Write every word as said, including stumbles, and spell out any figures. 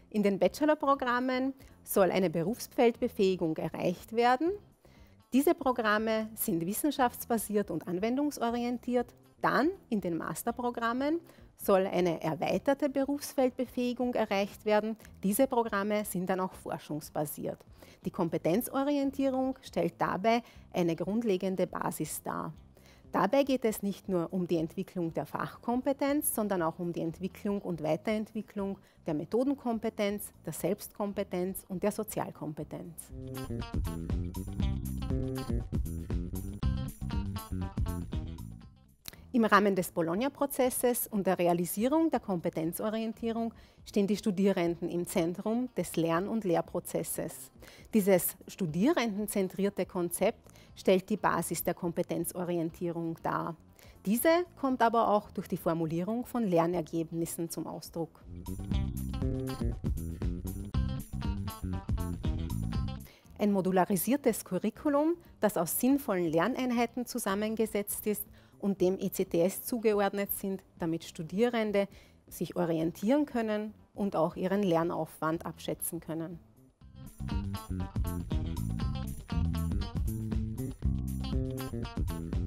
In den Bachelorprogrammen soll eine Berufsfeldbefähigung erreicht werden. Diese Programme sind wissenschaftsbasiert und anwendungsorientiert. Dann in den Masterprogrammen soll eine erweiterte Berufsfeldbefähigung erreicht werden. Diese Programme sind dann auch forschungsbasiert. Die Kompetenzorientierung stellt dabei eine grundlegende Basis dar. Dabei geht es nicht nur um die Entwicklung der Fachkompetenz, sondern auch um die Entwicklung und Weiterentwicklung der Methodenkompetenz, der Selbstkompetenz und der Sozialkompetenz. Im Rahmen des Bologna-Prozesses und der Realisierung der Kompetenzorientierung stehen die Studierenden im Zentrum des Lern- und Lehrprozesses. Dieses studierendenzentrierte Konzept stellt die Basis der Kompetenzorientierung dar. Diese kommt aber auch durch die Formulierung von Lernergebnissen zum Ausdruck. Ein modularisiertes Curriculum, das aus sinnvollen Lerneinheiten zusammengesetzt ist und dem E C T S zugeordnet sind, damit Studierende sich orientieren können und auch ihren Lernaufwand abschätzen können. Musik